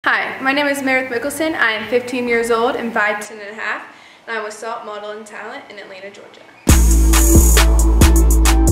Hi, my name is Meredith Mickelson. I am 15 years old and 5'10", and I'm with Salt Model and Talent in Atlanta, Georgia.